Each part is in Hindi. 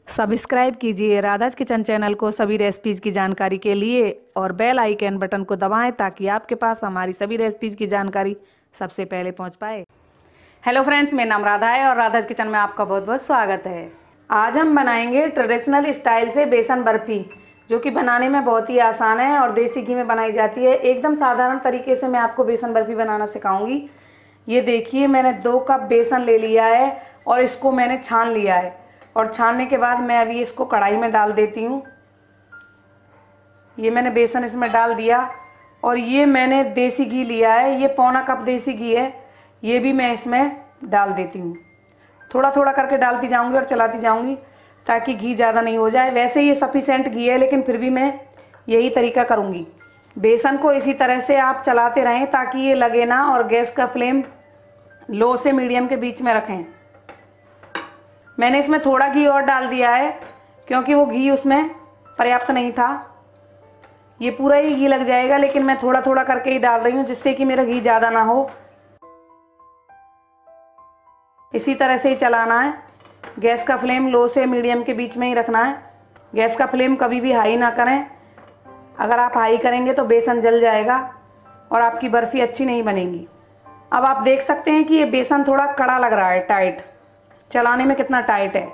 सब्सक्राइब कीजिए राधाज किचन चैनल को सभी रेसिपीज़ की जानकारी के लिए और बेल आइकन बटन को दबाएं ताकि आपके पास हमारी सभी रेसिपीज़ की जानकारी सबसे पहले पहुंच पाए। हेलो फ्रेंड्स, मेरा नाम राधा है और राधाज किचन में आपका बहुत बहुत स्वागत है। आज हम बनाएंगे ट्रेडिशनल स्टाइल से बेसन बर्फ़ी, जो कि बनाने में बहुत ही आसान है और देसी घी में बनाई जाती है। एकदम साधारण तरीके से मैं आपको बेसन बर्फ़ी बनाना सिखाऊंगी। ये देखिए, मैंने 2 कप बेसन ले लिया है और इसको मैंने छान लिया है और छानने के बाद मैं अभी इसको कढ़ाई में डाल देती हूँ। ये मैंने बेसन इसमें डाल दिया और ये मैंने देसी घी लिया है, ये पौना कप देसी घी है, ये भी मैं इसमें डाल देती हूँ। थोड़ा थोड़ा करके डालती जाऊँगी और चलाती जाऊँगी ताकि घी ज़्यादा नहीं हो जाए। वैसे ये सफिशेंट घी है, लेकिन फिर भी मैं यही तरीका करूँगी। बेसन को इसी तरह से आप चलाते रहें ताकि ये लगे ना, और गैस का फ्लेम लो से मीडियम के बीच में रखें। मैंने इसमें थोड़ा घी और डाल दिया है क्योंकि वो घी उसमें पर्याप्त नहीं था। ये पूरा ही घी लग जाएगा, लेकिन मैं थोड़ा थोड़ा करके ही डाल रही हूँ जिससे कि मेरा घी ज़्यादा ना हो। इसी तरह से ही चलाना है। गैस का फ्लेम लो से मीडियम के बीच में ही रखना है। गैस का फ्लेम कभी भी हाई ना करें। अगर आप हाई करेंगे तो बेसन जल जाएगा और आपकी बर्फ़ी अच्छी नहीं बनेगी। अब आप देख सकते हैं कि ये बेसन थोड़ा कड़ा लग रहा है, टाइट, चलाने में कितना टाइट है।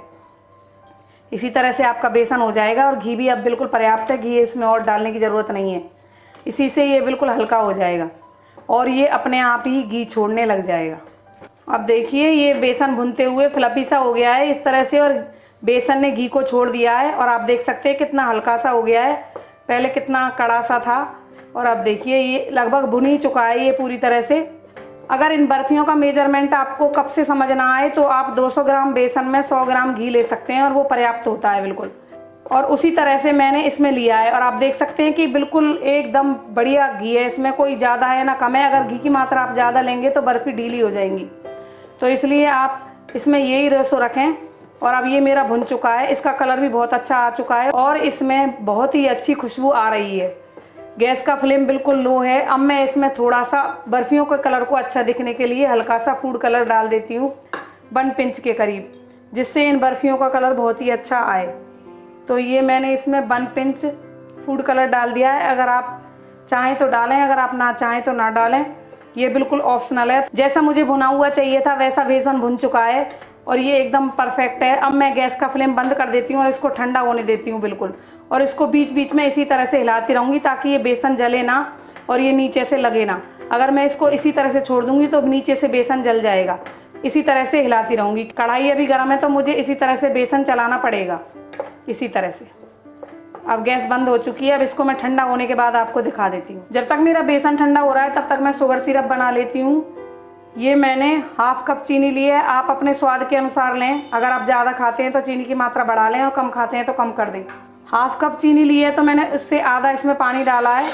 इसी तरह से आपका बेसन हो जाएगा और घी भी अब बिल्कुल पर्याप्त है। घी इसमें और डालने की ज़रूरत नहीं है। इसी से ये बिल्कुल हल्का हो जाएगा और ये अपने आप ही घी छोड़ने लग जाएगा। अब देखिए, ये बेसन भुनते हुए फ्लफी सा हो गया है इस तरह से, और बेसन ने घी को छोड़ दिया है। और आप देख सकते हैं कितना हल्का सा हो गया है, पहले कितना कड़ा सा था। और अब देखिए, ये लगभग भुन ही चुका है ये पूरी तरह से। अगर इन बर्फियों का मेजरमेंट आपको कब से समझना आए तो आप 200 ग्राम बेसन में 100 ग्राम घी ले सकते हैं और वो पर्याप्त होता है बिल्कुल। और उसी तरह से मैंने इसमें लिया है और आप देख सकते हैं कि बिल्कुल एकदम बढ़िया घी है, इसमें कोई ज़्यादा है ना कम है। अगर घी की मात्रा आप ज़्यादा लेंगे तो बर्फ़ी ढीली हो जाएंगी, तो इसलिए आप इसमें यही रेशो रखें। और अब ये मेरा भुन चुका है, इसका कलर भी बहुत अच्छा आ चुका है और इसमें बहुत ही अच्छी खुशबू आ रही है। गैस का फ्लेम बिल्कुल लो है। अब मैं इसमें थोड़ा सा बर्फियों के कलर को अच्छा दिखने के लिए हल्का सा फूड कलर डाल देती हूँ, 1 पिंच के करीब, जिससे इन बर्फियों का कलर बहुत ही अच्छा आए। तो ये मैंने इसमें 1 पिंच फूड कलर डाल दिया है। अगर आप चाहें तो डालें, अगर आप ना चाहें तो ना डालें, ये बिल्कुल ऑप्शनल है। जैसा मुझे भुना हुआ चाहिए था वैसा बेसन भुन चुका है और ये एकदम परफेक्ट है। अब मैं गैस का फ्लेम बंद कर देती हूँ और इसको ठंडा होने देती हूँ बिल्कुल। और इसको बीच बीच में इसी तरह से हिलाती रहूँगी ताकि ये बेसन जले ना और ये नीचे से लगे ना। अगर मैं इसको इसी तरह से छोड़ दूँगी तो नीचे से बेसन जल जाएगा। इसी तरह से हिलाती रहूँगी। कढ़ाई अभी गर्म है तो मुझे इसी तरह से बेसन चलाना पड़ेगा, इसी तरह से। अब गैस बंद हो चुकी है। अब इसको मैं ठंडा होने के बाद आपको दिखा देती हूँ। जब तक मेरा बेसन ठंडा हो रहा है तब तक मैं शुगर सिरप बना लेती हूँ। ये मैंने 1/2 कप चीनी ली है। आप अपने स्वाद के अनुसार लें। अगर आप ज़्यादा खाते हैं तो चीनी की मात्रा बढ़ा लें और कम खाते हैं तो कम कर दें। 1/2 कप चीनी ली है तो मैंने उससे आधा इसमें पानी डाला है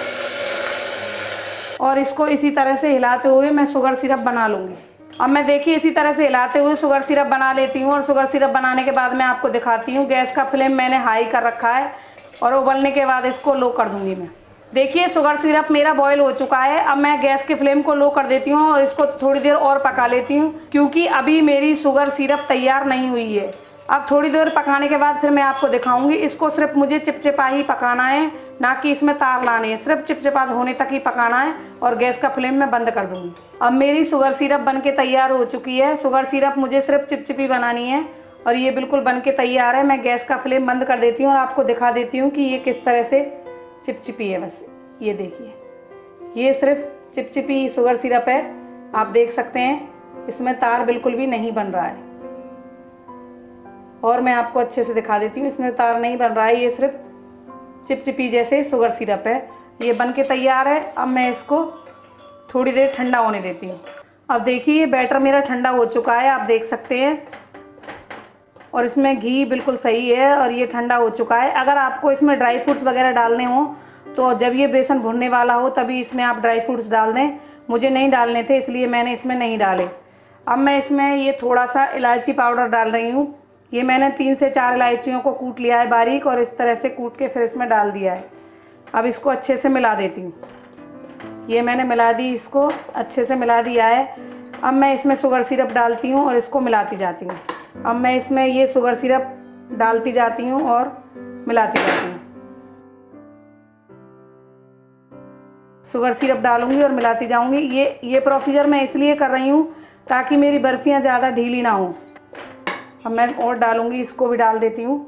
और इसको इसी तरह से हिलाते हुए मैं शुगर सिरप बना लूँगी। अब मैं देखिए इसी तरह से हिलाते हुए शुगर सिरप बना लेती हूँ और शुगर सिरप बनाने के बाद मैं आपको दिखाती हूँ। गैस का फ्लेम मैंने हाई कर रखा है और उबलने के बाद इसको लो कर दूँगी मैं। देखिए, शुगर सिरप मेरा बॉयल हो चुका है। अब मैं गैस के फ्लेम को लो कर देती हूँ और इसको थोड़ी देर और पका लेती हूँ, क्योंकि अभी मेरी शुगर सिरप तैयार नहीं हुई है। अब थोड़ी देर पकाने के बाद फिर मैं आपको दिखाऊंगी। इसको सिर्फ मुझे चिपचिपा ही पकाना है, ना कि इसमें तार लाने हैं। सिर्फ चिपचिपा होने तक ही पकाना है और गैस का फ्लेम मैं बंद कर दूँगी। अब मेरी शुगर सिरप बनके तैयार हो चुकी है। शुगर सिरप मुझे सिर्फ चिपचिपी बनानी है और ये बिल्कुल बनके तैयार है। मैं गैस का फ्लेम बंद कर देती हूँ और आपको दिखा देती हूँ कि ये किस तरह से चिपचिपी है। बस ये देखिए, ये सिर्फ चिपचिपी शुगर सिरप है। आप देख सकते हैं इसमें तार बिल्कुल भी नहीं बन रहा है। और मैं आपको अच्छे से दिखा देती हूँ, इसमें तार नहीं बन रहा है। ये सिर्फ चिपचिपी जैसे शुगर सिरप है। ये बनके तैयार है। अब मैं इसको थोड़ी देर ठंडा होने देती हूँ। अब देखिए, ये बैटर मेरा ठंडा हो चुका है, आप देख सकते हैं। और इसमें घी बिल्कुल सही है और ये ठंडा हो चुका है। अगर आपको इसमें ड्राई फ्रूट्स वगैरह डालने हो तो जब ये बेसन भुनने वाला हो तभी इसमें आप ड्राई फ्रूट्स डाल दें। मुझे नहीं डालने थे इसलिए मैंने इसमें नहीं डाले। अब मैं इसमें ये थोड़ा सा इलायची पाउडर डाल रही हूँ। ये मैंने 3 से 4 इलायचियों को कूट लिया है बारीक और इस तरह से कूट के फिर इसमें डाल दिया है। अब इसको अच्छे से मिला देती हूँ। ये मैंने मिला दी, इसको अच्छे से मिला दिया है। अब मैं इसमें शुगर सिरप डालती हूँ और इसको मिलाती जाती हूँ। अब मैं इसमें ये शुगर सिरप डालती जाती हूँ और मिलाती जाती हूँ। शुगर सिरप डालूंगी और मिलाती जाऊंगी। ये प्रोसीजर मैं इसलिए कर रही हूँ ताकि मेरी बर्फियाँ ज़्यादा ढीली ना हो। अब मैं और डालूंगी, इसको भी डाल देती हूँ।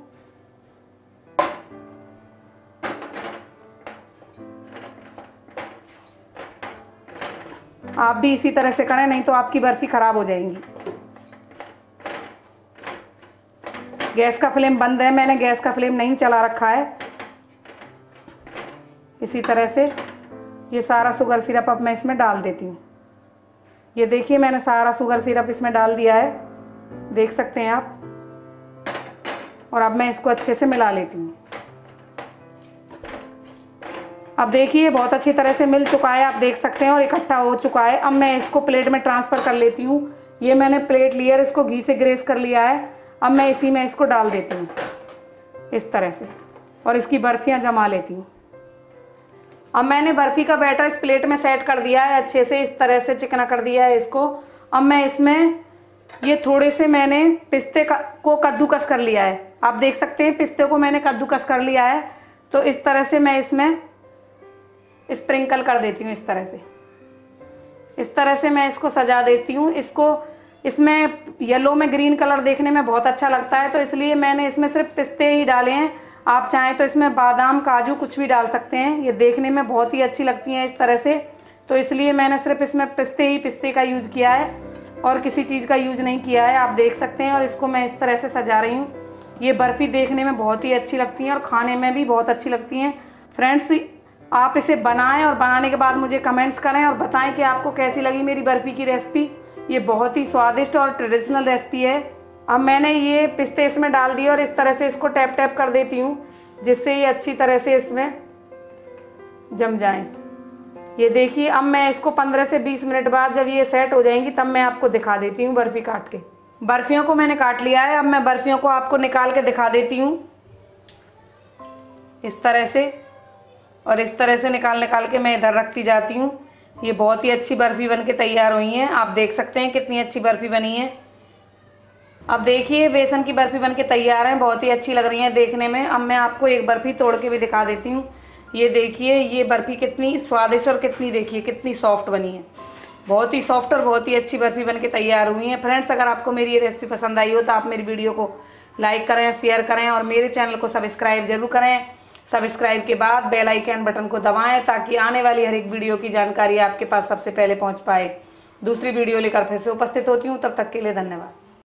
आप भी इसी तरह से करें, नहीं तो आपकी बर्फी ख़राब हो जाएंगी। गैस का फ्लेम बंद है, मैंने गैस का फ्लेम नहीं चला रखा है। इसी तरह से ये सारा शुगर सिरप अब मैं इसमें डाल देती हूँ। ये देखिए मैंने सारा शुगर सिरप इसमें डाल दिया है, देख सकते हैं आप। और अब मैं इसको अच्छे से मिला लेती हूँ। अब देखिए बहुत अच्छी तरह से मिल चुका है, आप देख सकते हैं, और इकट्ठा हो चुका है। अब मैं इसको प्लेट में ट्रांसफ़र कर लेती हूँ। ये मैंने प्लेट लिया और इसको घी से ग्रेस कर लिया है। अब मैं इसी में इसको डाल देती हूँ इस तरह से, और इसकी बर्फियाँ जमा लेती हूँ। अब मैंने बर्फ़ी का बैटर इस प्लेट में सेट कर दिया है, अच्छे से इस तरह से चिकना कर दिया है इसको। अब मैं इसमें ये थोड़े से मैंने पिस्ते को कद्दूकस कर लिया है, आप देख सकते हैं पिस्ते को मैंने कद्दूकस कर लिया है। तो इस तरह से मैं इसमें स्प्रिंकल कर देती हूँ, इस तरह से मैं इसको सजा देती हूँ। इसमें येलो में ग्रीन कलर देखने में बहुत अच्छा लगता है, तो इसलिए मैंने इसमें सिर्फ पिस्ते ही डाले हैं। आप चाहें तो इसमें बादाम काजू कुछ भी डाल सकते हैं, ये देखने में बहुत ही अच्छी लगती हैं इस तरह से। तो इसलिए मैंने सिर्फ इसमें पिस्ते का यूज़ किया है और किसी चीज़ का यूज़ नहीं किया है, आप देख सकते हैं। और इसको मैं इस तरह से सजा रही हूँ। ये बर्फ़ी देखने में बहुत ही अच्छी लगती हैं और खाने में भी बहुत अच्छी लगती हैं। फ्रेंड्स, आप इसे बनाएं और बनाने के बाद मुझे कमेंट्स करें और बताएं कि आपको कैसी लगी मेरी बर्फ़ी की रेसिपी। ये बहुत ही स्वादिष्ट और ट्रेडिशनल रेसिपी है। अब मैंने ये पिस्ते इसमें डाल दिए और इस तरह से इसको टैप टैप कर देती हूँ, जिससे ये अच्छी तरह से इसमें जम जाएं। ये देखिए, अब मैं इसको 15 से 20 मिनट बाद जब ये सेट हो जाएंगी तब मैं आपको दिखा देती हूँ बर्फ़ी काट के। बर्फ़ियों को मैंने काट लिया है, अब मैं बर्फ़ियों को आपको निकाल के दिखा देती हूँ इस तरह से। और इस तरह से निकाल के मैं इधर रखती जाती हूँ। ये बहुत ही अच्छी बर्फ़ी बन के तैयार हुई हैं, आप देख सकते हैं कितनी अच्छी बर्फ़ी बनी है। अब देखिए बेसन की बर्फ़ी बन के तैयार है, बहुत ही अच्छी लग रही है देखने में। अब मैं आपको एक बर्फ़ी तोड़ के भी दिखा देती हूँ। ये देखिए ये बर्फ़ी कितनी स्वादिष्ट और कितनी कितनी सॉफ्ट बनी है। बहुत ही सॉफ्ट और बहुत ही अच्छी बर्फ़ी बन के तैयार हुई है। फ्रेंड्स, अगर आपको मेरी ये रेसिपी पसंद आई हो तो आप मेरी वीडियो को लाइक करें, शेयर करें और मेरे चैनल को सब्सक्राइब जरूर करें। सब्सक्राइब के बाद बेल आइकन बटन को दबाएं ताकि आने वाली हर एक वीडियो की जानकारी आपके पास सबसे पहले पहुंच पाए। दूसरी वीडियो लेकर फिर से उपस्थित होती हूं, तब तक के लिए धन्यवाद।